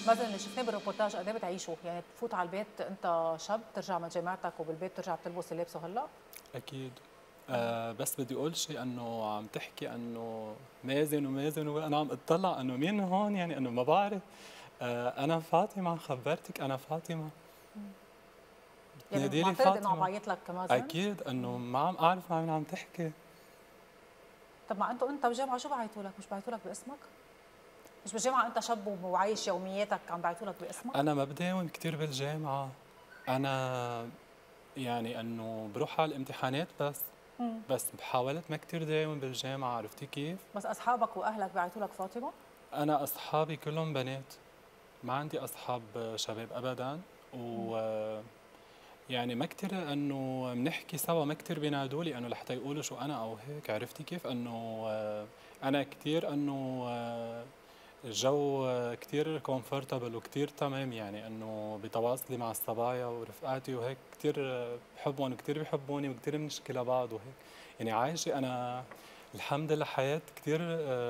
مازن اللي شفناه بالروبورتاج قد ايه بتعيشوا؟ يعني بتفوت على البيت انت شاب ترجع من جامعتك وبالبيت ترجع بتلبس اللي لابسه هلا؟ اكيد. بس بدي اقول شيء انه عم تحكي انه مازن ومازن وانا عم اطلع انه مين هون، يعني انه ما بعرف. انا فاطمه، خبرتك انا فاطمه. يعني بتنادي لي معترض انه عم فاطمه. بعيط لك كمازن؟ اكيد انه ما عم اعرف مع مين عم تحكي. طب ما انت بجامعه شو بعيطوا لك؟ مش بعيطوا لك باسمك؟ مش بالجامعه انت شاب وعايش يومياتك عم بعيطوا لك باسمك؟ انا ما بداوم كثير بالجامعه. انا يعني انه بروح على الامتحانات بس بحاولت ما كثير داوم بالجامعه، عرفتي كيف؟ بس اصحابك واهلك بعيطوا لك فاطمه؟ انا اصحابي كلهم بنات، ما عندي اصحاب شباب ابدا. و يعني ما كثير انه بنحكي سوا، ما كثير بينادوا انه لحتى يقولوا شو انا او هيك، عرفتي كيف؟ انه انا كثير انه الجو كثير كومفورتبل وكثير تمام، يعني انه بتواصلي مع الصبايا ورفقاتي وهيك كثير بحبهم وكثير بيحبوني وكثير بنشكي لبعض وهيك. يعني عايشه انا الحمد لله حياه كثير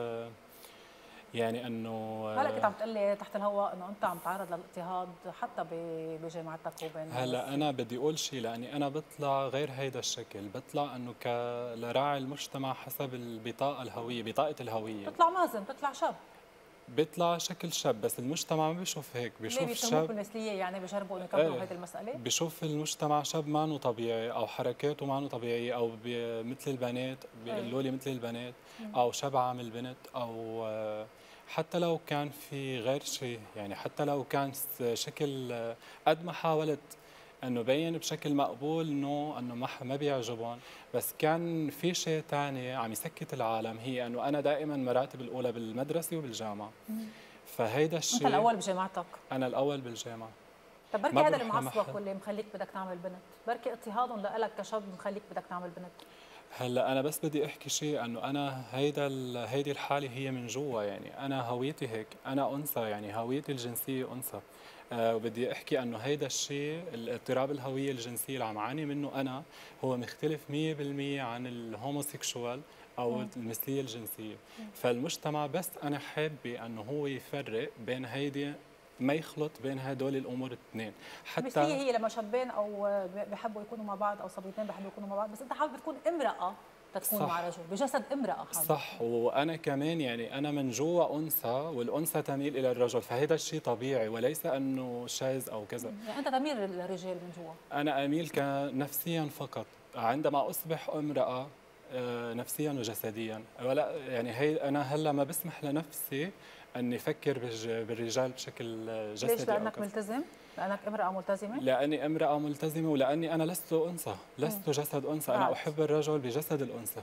يعني انه هلا كنت عم تقول لي تحت الهواء انه انت عم تعرض للاضطهاد حتى بجامعتك وبين هلا مدرستك. انا بدي اقول شيء، لاني انا بطلع غير هيدا الشكل، بطلع انه لراعي المجتمع حسب البطاقه الهويه، بطاقه الهويه. بتطلع مازن، بتطلع شاب. بيطلع شكل شاب بس المجتمع ما بيشوف هيك، ليه بيشوف بيتهموك شاب. بالمثليه؟ يعني بجربوا انه يكبروا ايه، هيدي المساله؟ بشوف المجتمع شاب مانو طبيعي او حركاته مانو طبيعيه او مثل البنات، ايه. بيقولوا لي مثل البنات، او شاب عامل بنت، او حتى لو كان في غير شيء، يعني حتى لو كان شكل قد ما حاولت انه بين بشكل مقبول انه ما بيعجبهم، بس كان في شيء ثاني عم يسكت العالم، هي انه انا دائما مراتب الاولى بالمدرسه وبالجامعه. فهيدا انت الشيء. الاول بجامعتك. انا الاول بالجامعه. طب بركي ما هذا اللي بروح معصبك لمحل. واللي مخليك بدك تعمل بنت، بركي اضطهادهم لك كشاب مخليك بدك تعمل بنت. هلا انا بس بدي احكي شيء، انه انا هيدي الحاله هي من جوا، يعني انا هويتي هيك، انا انثى، يعني هويتي الجنسيه انثى. وبدي احكي انه هيدا الشيء الاضطراب الهويه الجنسيه اللي عم عاني منه انا هو مختلف 100% عن الهوموسيكشوال او المثليه الجنسيه. فالمجتمع بس انا حابه انه هو يفرق بين هيدي، ما يخلط بين هدول الامور الاثنين المثليه حتى. هي لما شابين او بحبوا يكونوا مع بعض او صبيتين بحبوا يكونوا مع بعض، بس انت حابب تكون امراه تتكون مع صح. رجل بجسد امراه حابب. صح، وانا كمان يعني انا من جوا انثى والانثى تميل الى الرجل، فهذا الشيء طبيعي وليس انه شاذ او كذا. يعني انت تميل للرجال من جوا. انا اميل نفسيا فقط، عندما اصبح امراه نفسيا وجسديا، ولا يعني هي انا هلا ما بسمح لنفسي اني افكر بالرجال بشكل ليش؟ جسدي او لانك كذا. ملتزم؟ لانك امراه ملتزمه؟ لاني امراه ملتزمه ولاني انا لست انثى، لست جسد انثى، انا بعد. احب الرجل بجسد الانثى.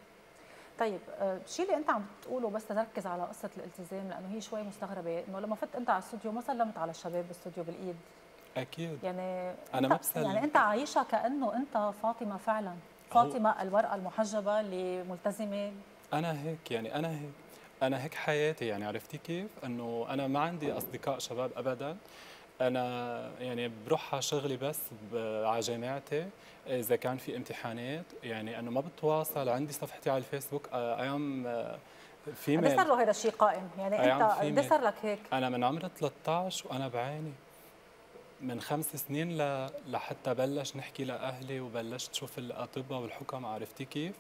طيب الشيء اللي انت عم تقوله، بس تركز على قصه الالتزام لانه هي شوي مستغربه، انه لما فت انت على الاستوديو ما سلمت على الشباب بالاستوديو بالايد. اكيد. يعني انا ما بسلم. يعني انت عايشها كانه انت فاطمه فعلا، هو فاطمه المراه المحجبه اللي ملتزمه. انا هيك، يعني انا هيك حياتي، يعني عرفتي كيف؟ انه انا ما عندي اصدقاء شباب ابدا. انا يعني بروح على شغلي بس على جامعتي، اذا كان في امتحانات، يعني انه ما بتواصل. عندي صفحتي على الفيسبوك ايام قد إيه صار فيميل. له هذا الشيء قائم؟ يعني انت ايام قد إيه فيميل. صار لك هيك؟ انا من عمر 13 وانا بعاني من 5 سنين لحتى بلش نحكي لاهلي وبلشت شوف الاطباء والحكم، عرفتي كيف؟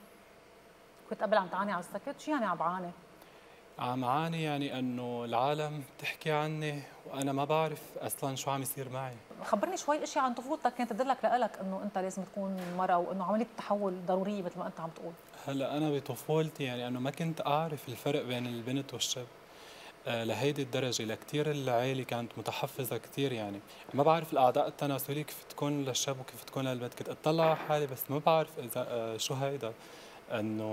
كنت قبل عم تعاني على السكت؟ شو يعني عم بعاني؟ عم عاني يعني انه العالم تحكي عني وانا ما بعرف اصلا شو عم يصير معي. خبرني شوي اشياء عن طفولتك كانت تدلك لك انه انت لازم تكون مرأة وانه عمليه التحول ضروريه مثل ما انت عم تقول. هلا انا بطفولتي يعني انه ما كنت اعرف الفرق بين البنت والشاب لهيدي الدرجه، لكثير العائله كانت متحفظه كثير، يعني ما بعرف الاعضاء التناسليه كيف تكون للشاب وكيف تكون للبنت. كنت اطلع على حالي بس ما بعرف اذا شو هيدا، انه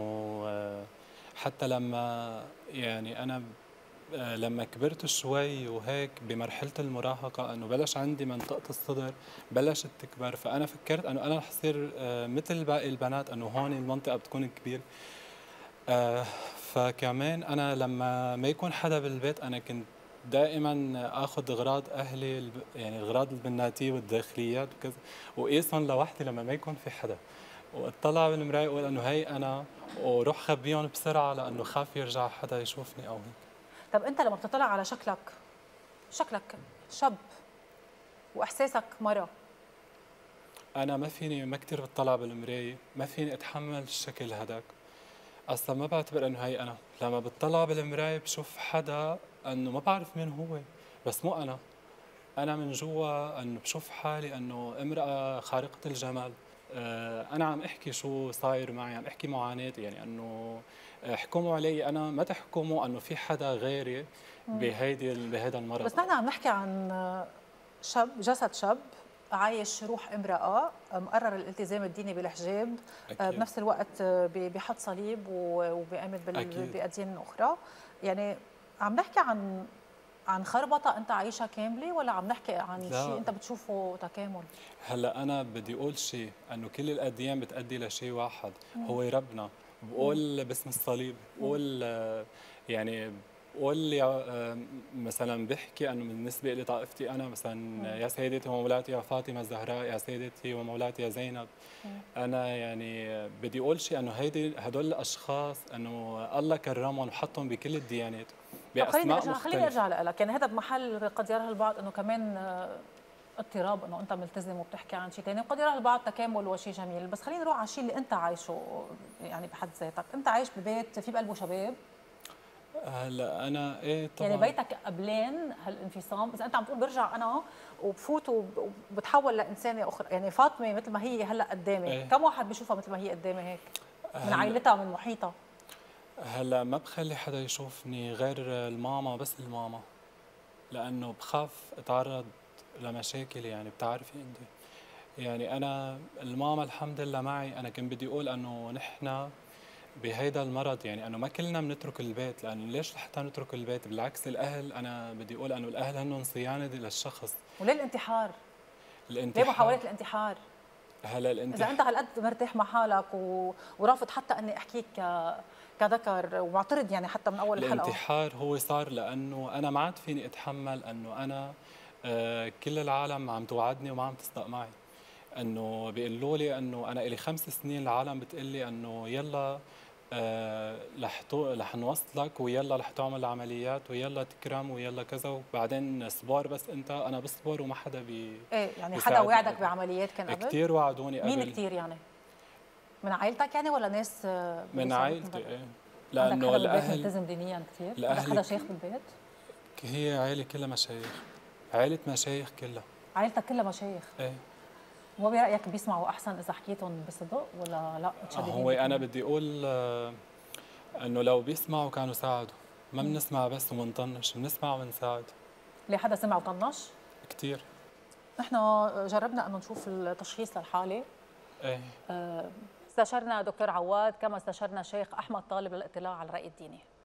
حتى لما يعني انا لما كبرت شوي وهيك بمرحلة المراهقة انه بلش عندي منطقة الصدر بلشت تكبر، فانا فكرت انه انا رح صير مثل باقي البنات، انه هون المنطقة بتكون كبيرة. فكمان انا لما ما يكون حدا بالبيت انا كنت دائما اخذ اغراض اهلي، يعني الاغراض البناتية والداخليات وكذا، وقيسهم لوحدي لما ما يكون في حدا، واطلع بالمراية واقول انه هي انا، وروح خبيهم بسرعة لانه خاف يرجع حدا يشوفني او هيك. طب انت لما بتطلع على شكلك شكلك شاب واحساسك مره. انا ما كثير بتطلع بالمرايه، ما فيني اتحمل الشكل هداك. اصلا ما بعتبر انه هي انا، لما بتطلع بالمرايه بشوف حدا انه ما بعرف مين هو، بس مو انا. انا من جوا انه بشوف حالي انه امراه خارقه الجمال. انا عم احكي شو صاير معي، عم احكي معاناتي، يعني انه احكموا علي انا، ما تحكموا انه في حدا غيري بهيدا المرض. بس نحن عم نحكي عن شاب، جسد شاب عايش روح امرأة، مقرر الالتزام الديني بالحجاب، اكيد بنفس الوقت بيحط صليب وبيآمن اكيد. بأديان أخرى. يعني عم نحكي عن خربطة أنت عايشها كاملة، ولا عم نحكي عن شيء لا، أنت بتشوفه تكامل؟ هلا انا بدي اقول شيء، انه كل الاديان بتؤدي لشيء واحد، هو ربنا. بقول باسم الصليب، بقول يعني بقول مثلا بحكي انه بالنسبه لي طائفتي انا مثلا، يا سيدتي ومولاتي يا فاطمه الزهراء، يا سيدتي ومولاتي يا زينب. انا يعني بدي اقول شيء، انه هدول الاشخاص انه الله كرمهم وحطهم بكل الديانات طب باسماء خليني مختلفه. ارجع لك، يعني هذا بمحل قد يراه البعض انه كمان اضطراب، انه انت ملتزم وبتحكي عن شيء ثاني، وقد يراه البعض تكامل وشيء جميل. بس خلينا نروح على الشيء اللي انت عايشه، يعني بحد ذاتك انت عايش ببيت في بقلبه شباب. هلا انا ايه يعني طبعا. بيتك قبلين هالانفصام، اذا انت عم تقول برجع انا وبفوت وبتحول لانسانه اخرى، يعني فاطمه مثل ما هي هلا قدامي، ايه كم واحد بيشوفها مثل ما هي قدامي هيك من هلا عائلتها من محيطها؟ هلا ما بخلي حدا يشوفني غير الماما، بس الماما، لانه بخاف اتعرض لمشاكل، يعني بتعرفي انت. يعني انا الماما الحمد لله معي. انا كنت بدي اقول انه نحن بهيدا المرض، يعني انه ما كلنا بنترك البيت، لانه ليش لحتى نترك البيت؟ بالعكس الاهل، انا بدي اقول انه الاهل هن صيانه للشخص. وليه الانتحار؟ ليه الانتحار. محاولات الانتحار؟ هلا اذا انت هالقد مرتاح مع حالك ورافض حتى اني احكيك كذكر ومعترض يعني حتى من اول الحلقه. الانتحار هو صار لانه انا ما عاد فيني اتحمل انه انا كل العالم عم توعدني وما عم تصدق معي. انه بيقولوا لي انه انا لي 5 سنين العالم بتقول لي انه يلا رح نوصلك، ويلا رح تعمل عمليات، ويلا تكرم، ويلا كذا، وبعدين اصبر بس انت. انا بصبر وما حدا ايه يعني حدا بيساعدني وعدك ابدا. بعمليات كان قبل؟ كثير وعدوني مين قبل. كثير يعني؟ من عائلتك يعني ولا ناس من بيساعدوك من عائلتي برا؟ ايه. عندك لانه حدا بالبيت الاهل ملتزم دينيا كثير؟ عندك الاهل حدا شيخ بالبيت؟ هي عائله كلها مشايخ، عائله مشايخ كلها. عائلتك كلها مشايخ؟ ايه. وبرايك بيسمعوا احسن اذا حكيتهم بصدق ولا لا متشددين هو انا بكلامك؟ بدي اقول انه لو بيسمعوا كانوا ساعدوا. ما بنسمع بس ومنطنش، بنسمع وبنساعد. ليه حدا سمع وطنش؟ كثير. نحن جربنا انه نشوف التشخيص للحاله. ايه. استشرنا دكتور عواد، كما استشرنا شيخ احمد طالب للاطلاع على الراي الديني.